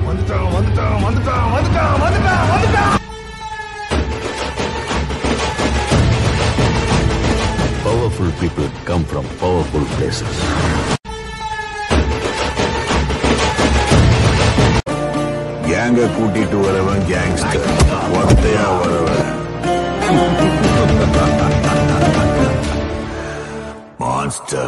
Powerful people come from powerful places. Gang கூட்டிட்டு வரவன் gangster. ஒத்தையா வரவன் monster.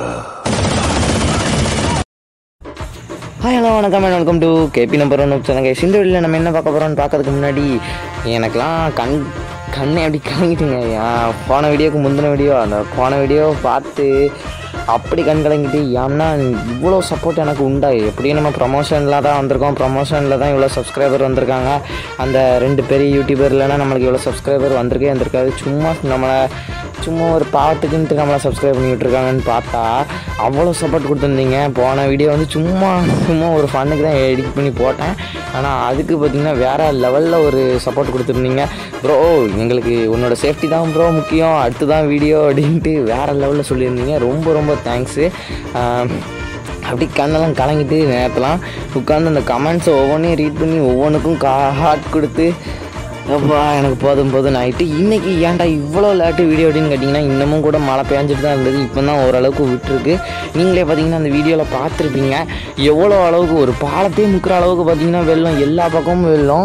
ஹாய் ஹலோ வணக்கம் and welcome to KB number 1 channel. இந்த வீடியோவில் நம்ம என்ன பார்க்க போகிறோம்னு பார்க்கறதுக்கு முன்னாடி எனக்கெலாம் கண்ணை அப்படி கலங்கிட்டுங்க. போன வீடியோக்கு முந்தின வீடியோ, அந்த போன வீடியோ பார்த்து அப்படி கண் கலங்கிட்டு, ஏன்னா இவ்வளோ சப்போர்ட் எனக்கு உண்டா? எப்படியும் நம்ம ப்ரமோஷனில் தான் வந்திருக்கோம், ப்ரமோஷனில் தான் இவ்வளோ சப்ஸ்கிரைபர் வந்திருக்காங்க. அந்த 2 பெரிய யூடியூபர் இல்லைன்னா நம்மளுக்கு இவ்வளோ சப்ஸ்கிரைபர் வந்திருக்காது. சும்மா ஒரு பாவத்துக்குன்ட்டு நம்மளை சப்ஸ்கிரைப் பண்ணி விட்டுருக்காங்கன்னு பார்த்தா அவ்வளோ சப்போர்ட் கொடுத்துருந்தீங்க. போன வீடியோ வந்து சும்மா ஒரு ஃபன்னுக்கு தான் எடிட் பண்ணி போட்டேன். ஆனால் அதுக்கு பார்த்திங்கன்னா வேறு லெவலில் ஒரு சப்போர்ட் கொடுத்துருந்தீங்க. ப்ரோ எங்களுக்கு உன்னோட சேஃப்டி தான் ப்ரோ முக்கியம், அடுத்து தான் வீடியோ அப்படின்ட்டு வேறு லெவலில் சொல்லியிருந்தீங்க. ரொம்ப ரொம்ப தேங்க்ஸு. அப்படி கண்ணெல்லாம் கலங்கிட்டு நேரத்தெல்லாம் உட்காந்து அந்த கமெண்ட்ஸை ஒவ்வொன்றையும் ரீட் பண்ணி ஒவ்வொன்றுக்கும் ஹார்ட் கொடுத்து அப்பா எனக்கு போதும் ஆகிட்டு. இன்றைக்கி ஏன்டா இவ்வளோ லேட்டு வீடியோ அப்படின்னு கேட்டிங்கன்னா, இன்னமும் கூட மழை பெஞ்சிட்டு தான் இருந்தது. இப்போ தான் ஓரளவுக்கு விட்டுருக்கு. நீங்களே பார்த்தீங்கன்னா அந்த வீடியோவில் பார்த்துருப்பீங்க எவ்வளோ அளவுக்கு ஒரு பாலத்தையே முக்கிற அளவுக்கு பார்த்திங்கன்னா வெள்ளம், எல்லா பக்கமும் வெள்ளம்.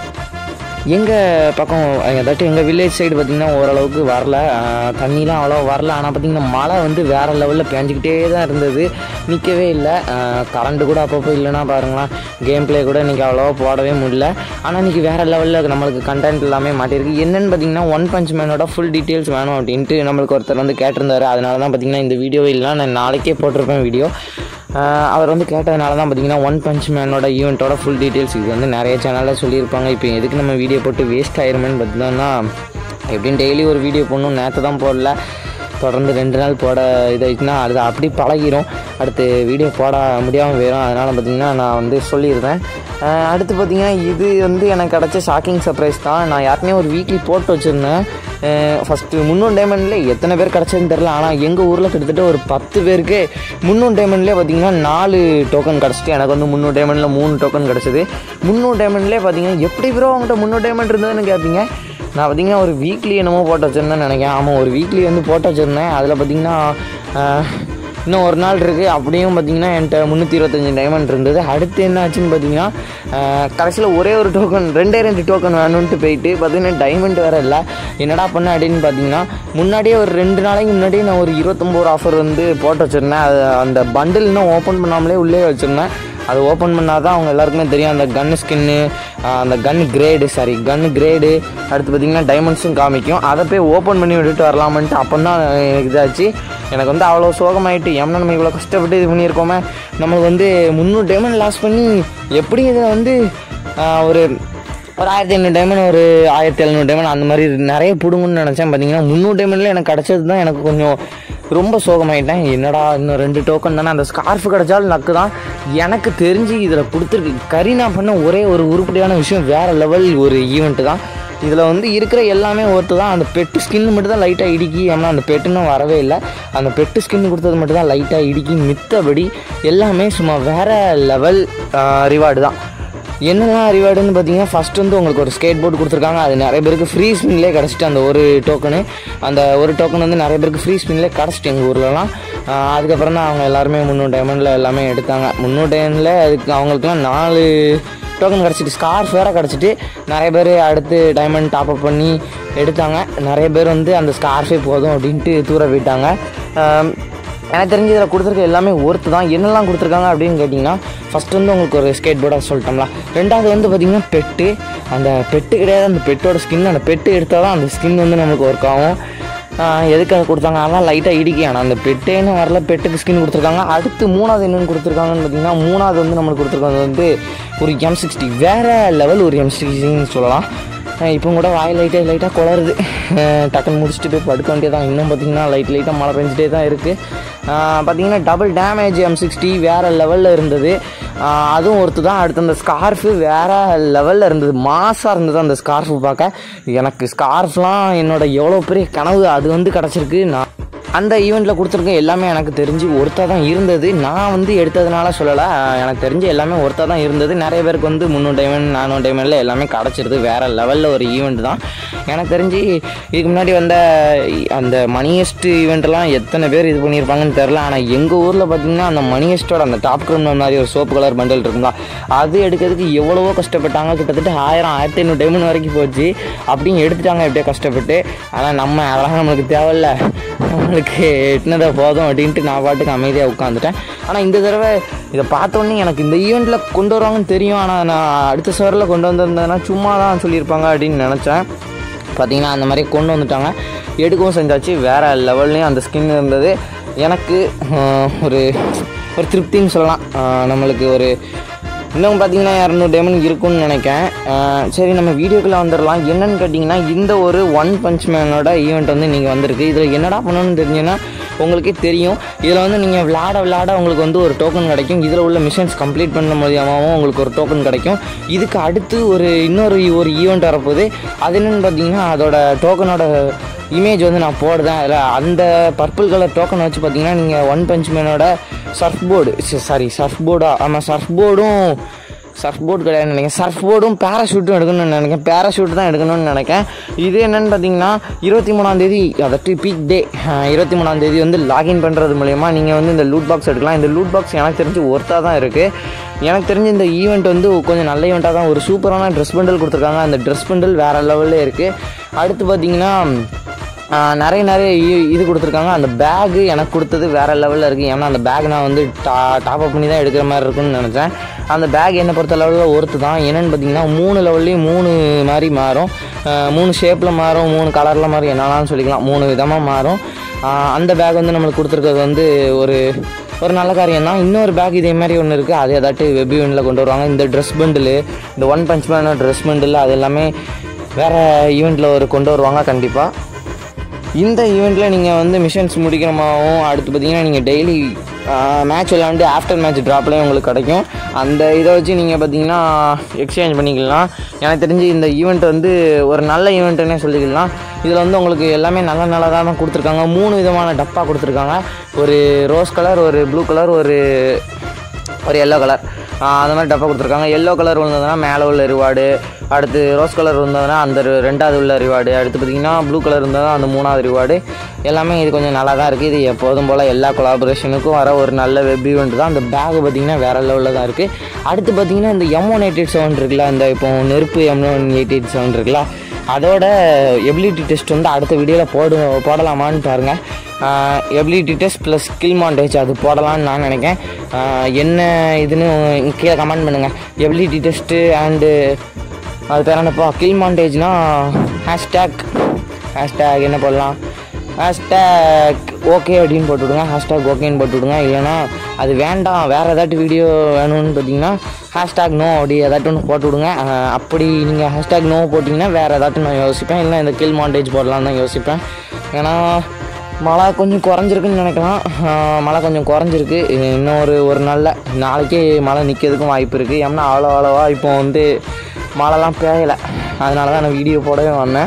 எங்கள் பக்கம் அதாட்டு எங்கள் வில்லேஜ் சைடு பார்த்திங்கன்னா ஓரளவுக்கு வரல, தண்ணிலாம் அவ்வளோ வரல. ஆனால் பார்த்திங்கன்னா மழை வந்து வேறு லெவலில் பேஞ்சிக்கிட்டே தான் இருந்தது, நிற்கவே இல்லை. கரண்ட்டு கூட அப்பப்போ இல்லைன்னா பாருங்களேன், கேம் பிளே கூட இன்றைக்கி அவ்வளோவா போடவே முடியல. ஆனால் இன்றைக்கி வேறு லெவலில் நம்மளுக்கு கண்டென்ட் எல்லாமே மாட்டிருக்கு. என்னென்னு பார்த்திங்கன்னா ஒன் பஞ்ச் மேனோட ஃபுல் டீட்டெயில்ஸ் வேணும் அப்படின்ட்டு நம்மளுக்கு ஒருத்தர் வந்து கேட்டிருந்தாரு. அதனால தான் பார்த்திங்கன்னா இந்த வீடியோ இல்லைனா நான் நாளைக்கே போட்டிருப்பேன் வீடியோ. அவர் வந்து கேட்டதுனால தான் பார்த்திங்கன்னா ஒன் பஞ்ச் மேனோட ஈவெண்ட்டோட ஃபுல் டீட்டெயில்ஸ் இது வந்து நிறைய சேனலில் சொல்லியிருப்பாங்க. இப்போ எதுக்கு நம்ம வீடியோ போட்டு வேஸ்ட் ஆயிருமேன்னு பார்த்தீங்கன்னா, எப்படின்னு டெய்லி ஒரு வீடியோ போடணும். நேற்று தான் போடல, தொடர்ந்து 2 நாள் போட இதாகிடுச்சுன்னா அது அப்படி பழகிரும், அடுத்து வீடியோ போட முடியாமல் போயிடும். அதனால் பார்த்திங்கன்னா நான் வந்து சொல்லியிருந்தேன். அடுத்து பார்த்திங்கன்னா இது வந்து எனக்கு கிடச்ச ஷாக்கிங் சர்ப்ரைஸ் தான். நான் யாருக்குமே ஒரு வீக்லி போட்டு வச்சுருந்தேன். ஃபஸ்ட்டு 300 டைமண்டில் எத்தனை பேர் கிடச்சதுன்னு தெரில. ஆனால் எங்கள் ஊரில் கிட்டத்தட்ட ஒரு 10 பேருக்கு 300 டைமண்ட்லேயே பார்த்திங்கன்னா 4 டோக்கன் கிடச்சிட்டு, எனக்கு வந்து 300 டைமண்டில் 3 டோக்கன் கிடச்சிது. 300 டைமண்ட்லேயே பார்த்திங்கன்னா எப்படி ப்ரோ அவங்கள்ட்ட 300 டைமண்ட் இருந்ததுன்னு கேட்பீங்க. நான் பார்த்திங்கன்னா ஒரு வீக்லி என்னமோ போட்டு வச்சுருந்தேன்னு நினைக்கிறேன். ஆமாம், ஒரு வீக்லி வந்து போட்டு வச்சுருந்தேன். அதில் பார்த்திங்கன்னா இன்னும் ஒரு நாள் இருக்குது. அப்படியும் பார்த்திங்கன்னா என்கிட்ட 325 டைமண்ட் இருந்தது. அடுத்து என்ன ஆச்சுன்னு பார்த்திங்கன்னா, கடைசியில் ஒரே ஒரு டோக்கன் 2 டோக்கன் வேணும்ன்ட்டு போயிட்டு பார்த்திங்கன்னா டைமண்ட் வேறு இல்லை. என்னடா பண்ண அப்படின்னு பார்த்திங்கன்னா, முன்னாடியே ஒரு 2 நாளைக்கு முன்னாடியே நான் ஒரு 29 ஆஃபர் வந்து போட்டு வச்சுருந்தேன். அது அந்த பண்டில் இன்னும் ஓப்பன் பண்ணாமலே உள்ளே வச்சுருந்தேன். அது ஓப்பன் பண்ணால் தான் அவங்க எல்லாருக்குமே தெரியும் அந்த கன்னு ஸ்கின்னு, அந்த கன்னு கிரேடு, அடுத்து பார்த்திங்கன்னா டைமண்ட்ஸும் காமிக்கும். அதை போய் ஓப்பன் பண்ணி விட்டுட்டு வரலாமன்ட்டு அப்போ தான் எனக்கு இதாச்சு. எனக்கு வந்து அவ்வளோ சோகமாயிட்டு, ஏன்னா நம்ம இவ்வளோ கஷ்டப்பட்டு இது பண்ணியிருக்கோமே, நம்மளுக்கு வந்து 300 டைமண்ட் லாஸ் பண்ணி எப்படி இதில் வந்து ஒரு 1500 டைமண்ட், ஒரு 1700 டைமண்ட் அந்த மாதிரி நிறைய பிடுங்கன்னு நினச்சேன். பார்த்திங்கன்னா 300 டைமண்டில் எனக்கு கிடச்சது தான் எனக்கு கொஞ்சம் ரொம்ப சோகமாயிட்டேன். என்னடா இன்னும் 2 டோக்கன் தானே, அந்த ஸ்கார்ஃப் கிடச்சாலும் நக்கு தான். எனக்கு தெரிஞ்சு இதில் கொடுத்துருக்கு கரீனா பண்ண ஒரே ஒரு உருப்படியான விஷயம், வேறு லெவல் ஒரு ஈவெண்ட்டு தான். இதில் வந்து இருக்கிற எல்லாமே ஒருத்து தான். அந்த பெட்டு ஸ்கின் மட்டும் தான் லைட்டாக இடிக்கி, ஏன்னா அந்த பெட்டுன்னு வரவே இல்லை. அந்த பெட்டு ஸ்கின் கொடுத்தது மட்டும் தான் லைட்டாக இடிக்கி, மித்தபடி எல்லாமே சும்மா வேறு லெவல் ரிவார்டு தான். என்னெல்லாம் ரிவார்டுன்னு பார்த்தீங்கன்னா, ஃபஸ்ட்டு வந்து உங்களுக்கு ஒரு ஸ்கேட் போர்டு கொடுத்துருக்காங்க. அது நிறைய பேருக்கு ஃப்ரீ ஸ்பின்லேயே கிடச்சிட்டு, அந்த ஒரு டோக்கன் வந்து நிறைய பேருக்கு ஃப்ரீ ஸ்பின்லேயே கிடச்சிட்டு எங்கள் ஊர்லலாம். அதுக்கப்புறம் தான் அவங்க எல்லாருமே 300 டைமண்டில் எல்லாமே எடுத்தாங்க. 300 டைமண்டில் அதுக்கு அவங்களுக்குலாம் 4 டோக்கன் கிடச்சிட்டு, ஸ்கார்ஃப் வேறு கிடச்சிட்டு, நிறைய பேர் அடுத்து டைமண்ட் டாப்அப் பண்ணி எடுத்தாங்க. நிறைய பேர் வந்து அந்த ஸ்கார்ஃபே போதும் அப்படின்ட்டு தூர போயிட்டாங்க. எனக்கு தெரிஞ்சு இதில் கொடுத்துருக்க எல்லாமே ஒர்த்து தான். என்னெல்லாம் கொடுத்துருக்காங்க அப்படின்னு கேட்டிங்கன்னா, ஃபஸ்ட்டு வந்து உங்களுக்கு ஒரு ஸ்கேட் போர்டாக சொல்லிட்டோம்ல. ரெண்டாவது வந்து பார்த்திங்கன்னா பெட்டு, அந்த பெட்டு கிடையாது, அந்த பெட்டோட ஸ்கின். அந்த பெட்டு எடுத்தால் தான் அந்த ஸ்கின் வந்து நம்மளுக்கு ஒர்க் ஆகும். எதுக்கு அதை கொடுத்தாங்க, அதெல்லாம் லைட்டாக இடிக்கி. ஆனால் அந்த பெட்டேன்னு வரல, பெட்டுக்கு ஸ்கின் கொடுத்துருக்காங்க. அடுத்து 3வது என்னென்னு கொடுத்துருக்காங்கன்னு பார்த்திங்கன்னா, 3வது வந்து நம்மளுக்கு கொடுத்துருக்காங்க வந்து ஒரு M60, வேறு லெவல் ஒரு M60ன்னு சொல்லலாம். இப்போ கூட வாய் லைட்டாக குளருது. டக்குன்னு முடிச்சுட்டு போய் படுக்க வேண்டியதான். இன்னும் பார்த்திங்கன்னா லைட்டாக மழை பெஞ்சிட்டே தான் இருக்குது. பார்த்திங்கன்னா டபுள் டேமேஜ் M60 வேறு லெவலில் இருந்தது. அதுவும் ஒருத்து தான். அடுத்து அந்த ஸ்கார்ஃபு வேறு லெவலில் இருந்தது, மாசாக இருந்தது அந்த ஸ்கார்ஃபு பார்க்க. எனக்கு ஸ்கார்ஃப்லாம் என்னோட எவ்வளோ பெரிய கனவு அது வந்து கிடச்சிருக்கு. அந்த ஈவெண்ட்டில் கொடுத்துருக்க எல்லாமே எனக்கு தெரிஞ்சு ஒருத்தா தான் இருந்தது. நான் வந்து எடுத்ததுனால சொல்லலை, எனக்கு தெரிஞ்சு எல்லாமே ஒருத்தா தான் இருந்தது. நிறைய பேருக்கு வந்து 300 டைமண்ட் 400 டைமண்டில் எல்லாமே கிடச்சிருது. வேறு லெவலில் ஒரு ஈவெண்ட் தான். எனக்கு தெரிஞ்சு இதுக்கு முன்னாடி வந்த அந்த மணியஸ்ட் ஈவெண்ட்லாம் எத்தனை பேர் இது பண்ணியிருப்பாங்கன்னு தெரில. ஆனால் எங்கள் ஊரில் பார்த்திங்கன்னா அந்த மணியஸ்ட்டோட அந்த டாப் கிரிமினல் மாதிரி ஒரு சோப்பு கலர் பண்டல் இருக்குங்களா, அது எடுக்கிறதுக்கு எவ்வளவோ கஷ்டப்பட்டாங்க. கிட்டத்தட்ட 1000-1500 டைமண்ட் வரைக்கும் போச்சு. அப்படியும் எடுத்துட்டாங்க எப்படியோ கஷ்டப்பட்டு. ஆனால் நம்ம அதெல்லாம் நம்மளுக்கு தேவையில்ல, நம்மளுக்கு எட்டினதை போதும் அப்படின்ட்டு நான் பாட்டுக்கு அமைதியாக உட்காந்துட்டேன். ஆனால் இந்த தடவை இதை பார்த்தோன்னே எனக்கு இந்த ஈவெண்ட்டில் கொண்டு வருவாங்கன்னு தெரியும். ஆனால் நான் அடுத்த சவரில் கொண்டு வந்திருந்தேன்னா சும்மா தான் சொல்லியிருப்பாங்க அப்படின்னு நினச்சேன். பார்த்திங்கன்னா அந்த மாதிரி கொண்டு வந்துட்டாங்க, எடுக்கவும் செஞ்சாச்சு. வேறு லெவல்லையும் அந்த ஸ்கின் இருந்தது. எனக்கு ஒரு திருப்தின்னு சொல்லலாம். நம்மளுக்கு ஒரு இன்னும் பார்த்திங்கன்னா 200 டைமண்ட் இருக்குன்னு நினைக்கிறேன். சரி, நம்ம வீடியோக்குள்ளே வந்துடலாம். என்னென்னு கேட்டிங்கன்னா, இந்த ஒரு ஒன் பஞ்ச் மேனோட ஈவெண்ட் வந்து நீங்கள் வந்திருக்கு. இதில் என்னடா பண்ணணும்னு தெரிஞ்சுன்னா உங்களுக்கே தெரியும். இதில் வந்து நீங்கள் விளாட உங்களுக்கு வந்து ஒரு டோக்கன் கிடைக்கும். இதில் உள்ள மிஷன்ஸ் கம்ப்ளீட் பண்ண மூலியமாகவும் உங்களுக்கு ஒரு டோக்கன் கிடைக்கும். இதுக்கு அடுத்து இன்னொரு ஈவெண்ட் வரப்போகுது. அது என்னென்னு பார்த்தீங்கன்னா, அதோட டோக்கனோட இமேஜ் வந்து நான் போடுறேன். அதில் அந்த பர்பிள் கலர் டோக்கனை வச்சு பார்த்தீங்கன்னா நீங்கள் ஒன் பஞ்ச் மேனோட சர்ஃப் போர்டு கிடையாது நினைக்கிறேன், சர்ஃப் போர்டும் பேராஷூட்டும் எடுக்கணும்னு நினைக்கிறேன். பேராஷூட் தான் எடுக்கணும்னு நினைக்கிறேன். இது என்னென்னு பார்த்தீங்கன்னா 23ஆம், அதாவது பீக் டே 23ஆம் வந்து லாகின் பண்ணுறது மூலயமா நீங்கள் வந்து இந்த லூட் பாக்ஸ் எடுக்கலாம். இந்த லூட் பாக்ஸ் எனக்கு தெரிஞ்சு ஒர்த்தாக தான் இருக்குது. எனக்கு தெரிஞ்சு இந்த ஈவெண்ட் வந்து கொஞ்சம் நல்ல ஈவெண்ட்டாக தான். ஒரு சூப்பரான ட்ரெஸ் பண்டல் கொடுத்துருக்காங்க. அந்த ட்ரெஸ் பண்டல் வேறு லெவலில் இருக்குது. அடுத்து பார்த்திங்கன்னா நிறைய இது கொடுத்துருக்காங்க. அந்த பேகு எனக்கு கொடுத்தது வேறு லெவலில் இருக்குது. ஏன்னா அந்த பேக் நான் வந்து டாப் அப் பண்ணி தான் எடுக்கிற மாதிரி இருக்குன்னு நினச்சேன். அந்த பேக் என்னை பொறுத்த லெவலில் ஒர்த்து தான். என்னென்னு பார்த்தீங்கன்னா 3 லெவல்லையும் 3 மாதிரி மாறும், 3 ஷேப்பில் மாறும், 3 கலரில் மாறும், என்னென்னு சொல்லிக்கலாம், 3 விதமாக மாறும். அந்த பேக் வந்து நம்மளுக்கு கொடுத்துருக்கிறது வந்து ஒரு நல்ல காரியம் தான். இன்னொரு பேக் இதே மாதிரி ஒன்று இருக்குது, அது ஏதாட்டு வெப் ஈவெண்ட்டில் கொண்டு வருவாங்க. இந்த ட்ரெஸ் பண்டில், இந்த ஒன் பஞ்ச் மேனோட ட்ரெஸ் பண்டில், அது எல்லாமே வேறு ஈவெண்ட்டில் கொண்டு வருவாங்க கண்டிப்பாக. இந்த ஈவெண்ட்டில் நீங்கள் வந்து மிஷன்ஸ் முடிக்கிறமாகவும், அடுத்து பார்த்திங்கன்னா நீங்கள் டெய்லி மேட்ச் விளாண்டு ஆஃப்டர் மேட்ச் ட்ராப்லேயும் உங்களுக்கு கிடைக்கும். அந்த இதை வச்சு நீங்கள் பார்த்திங்கன்னா எக்ஸ்சேஞ்ச் பண்ணிக்கலாம். எனக்கு தெரிஞ்சு இந்த ஈவெண்ட் வந்து ஒரு நல்ல ஈவெண்ட்டுன்னே சொல்லிக்கலாம். இதில் வந்து உங்களுக்கு எல்லாமே நல்லதாக தான் கொடுத்துருக்காங்க. 3 விதமான டப்பா கொடுத்துருக்காங்க. ஒரு ரோஸ் கலர், ஒரு ப்ளூ கலர், ஒரு எல்லோ கலர், அந்த மாதிரி டப்பா கொடுத்துருக்காங்க. எல்லோ கலர் விழுந்ததுன்னா மேலே உள்ள ரிவார்டு, அடுத்து ரோஸ் கலர் இருந்ததுன்னா அந்த 2வது உள்ள ரிவார்டு, அடுத்து பார்த்திங்கன்னா ப்ளூ கலர் இருந்ததுன்னா அந்த 3வது ரிவார்டு. எல்லாமே இது கொஞ்சம் நல்லா தான் இருக்குது. இது எப்போதும் போல் எல்லா கொலாபரேஷனுக்கும் வர ஒரு நல்ல வெப் ஈவெண்ட் தான். அந்த பேக் பார்த்திங்கன்னா வேறு லெவலில் தான் இருக்குது. அடுத்து பார்த்திங்கன்னா இந்த M1887 இருக்குல்ல, இந்த இப்போ நெருப்பு M1887 இருக்குல்ல, அதோட எபிலிட்டி டெஸ்ட் வந்து அடுத்த வீடியோவில் போடலாமான்னு பாருங்கள். Ability test plus skill montage அது போடலான்னு நான் நினைக்கிறேன். என்ன இதுன்னு கீழே கமெண்ட் பண்ணுங்கள். எபிலிட்டி டெஸ்ட்டு அண்டு அது பேர் என்னப்பா, கில் மாண்டேஜ்னால் ஹேஷ்டேக் என்ன போடலாம், ஹேஷ்டேக் ஓகே அப்படின்னு போட்டுவிடுங்க, ஹேஷ்டேக் ஓகேன்னு போட்டுவிடுங்க. இல்லைனா அது வேண்டாம், வேறு ஏதாட்டு வீடியோ வேணும்னு பார்த்தீங்கன்னா ஹேஷ்டேக் நோ அப்படி ஏதாட்டும் ஒன்று போட்டுவிடுங்க. அப்படி நீங்கள் ஹேஷ்டேக் நோ போட்டிங்கன்னா வேறு ஏதாட்டும் நான் யோசிப்பேன். இல்லை இந்த கில் மாண்டேஜ் போடலான்னு தான் யோசிப்பேன். ஏன்னா மழை கொஞ்சம் குறைஞ்சிருக்குன்னு நினைக்கலாம். மழை கொஞ்சம் குறைஞ்சிருக்கு. இன்னும் ஒரு நாளைக்கே மழை நிற்கிறதுக்கும் வாய்ப்பு இருக்குது. ஏன்னா அவ்வளோவா இப்போ வந்து மழைலாம் பெய்யலை, அதனால தான் நான் வீடியோ போடவே வந்தேன்.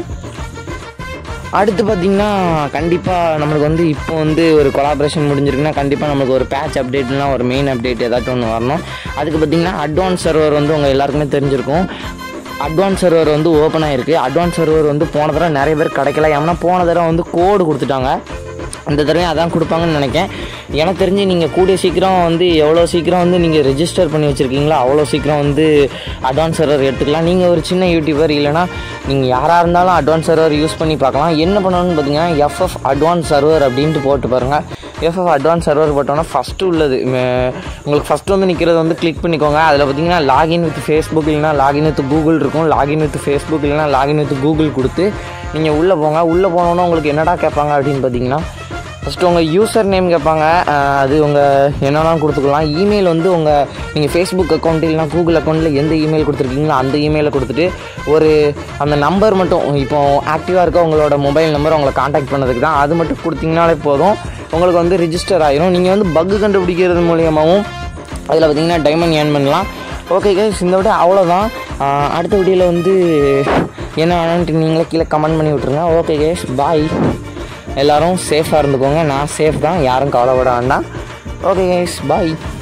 அடுத்து பார்த்திங்கன்னா கண்டிப்பாக நம்மளுக்கு வந்து இப்போ வந்து ஒரு கொலாபரேஷன் முடிஞ்சிருக்குன்னா கண்டிப்பாக நம்மளுக்கு ஒரு பேட்ச் அப்டேட்னா ஒரு மெயின் அப்டேட் ஏதாச்சும் ஒன்று வரணும். அதுக்கு பார்த்திங்கன்னா அட்வான்ஸ் சர்வர் வந்து உங்கள் எல்லாருக்குமே தெரிஞ்சிருக்கும். அட்வான்ஸ் சர்வர் வந்து ஓப்பன் ஆகிருக்கு. அட்வான்ஸ் சர்வர் வந்து போன தடவை நிறைய பேர் கிடைக்கல. ஏன்னா போன தடவை வந்து கோடு கொடுத்துட்டாங்க, இந்த தடவை அதான் கொடுப்பாங்கன்னு நினைக்கிறேன். எனக்கு தெரிஞ்சு நீங்கள் கூடிய சீக்கிரம் வந்து எவ்வளோ சீக்கிரம் வந்து நீங்கள் ரெஜிஸ்டர் பண்ணி வச்சுருக்கீங்களோ அவ்வளோ சீக்கிரம் வந்து அட்வான்ஸ் சர்வர் எடுத்துக்கலாம். நீங்கள் ஒரு சின்ன யூடியூபர் இல்லைனா நீங்கள் யாராக இருந்தாலும் அட்வான்ஸ் சர்வர் யூஸ் பண்ணி பார்க்கலாம். என்ன பண்ணணும்னு பார்த்தீங்கன்னா FF அட்வான்ஸ் சர்வர் அப்படின்ட்டு போட்டு பாருங்கள். FF அட்வான்ஸ் சர்வர் போட்டோன்னா ஃபஸ்ட்டு உள்ளது உங்களுக்கு ஃபஸ்ட்டு வந்து நிற்கிறது வந்து கிளிக் பண்ணிக்கோங்க. அதில் பார்த்தீங்கன்னா லாகின் வித் ஃபேஸ்புக் இல்லைனா லாகின் வித் கூகுள் இருக்கும். லாகின் வித் ஃபேஸ்புக் இல்லைனா லாகின் வித் கூகுள் கொடுத்து நீங்கள் உள்ளே போங்க. உள்ளே போனோன்னா உங்களுக்கு என்னடா கேட்பாங்க அப்படின்னு பார்த்தீங்கன்னா ஃபஸ்ட்டு உங்கள் யூசர் நேம் கேட்பாங்க. அது உங்கள் என்னெல்லாம் கொடுத்துக்கலாம். இமெயில் வந்து நீங்கள் ஃபேஸ்புக் அக்கௌண்ட் இல்லைனா கூகுள் அக்கௌண்ட்டில் எந்த இமெயில் கொடுத்துருக்கீங்களோ அந்த இமெயிலை கொடுத்துட்டு அந்த நம்பர் மட்டும் இப்போ ஆக்டிவாக இருக்க உங்களோட மொபைல் நம்பர் உங்களை காண்டாக்ட் பண்ணதுக்கு தான், அது மட்டும் கொடுத்தீங்கனாலே போதும், உங்களுக்கு வந்து ரிஜிஸ்டர் ஆகிரும். நீங்கள் வந்து பக்கு கண்டுபிடிக்கிறது மூலியமாகவும் அதில் பார்த்திங்கன்னா டைமண்ட் ஏர்ன் பண்ணலாம். ஓகே கைஸ், இந்த விட அவ்வளோதான். அடுத்த வீடியோவில் வந்து என்ன வேணும்ன்ட்டு நீங்களே கீழே கமெண்ட் பண்ணி விட்ருங்க. Okay guys, bye. எல்லோரும் சேஃபாக இருந்துக்கோங்க. நான் சேஃப் தான், யாரும் கவலைப்பட வேண்டாம். ஓகே கைஸ், பாய்.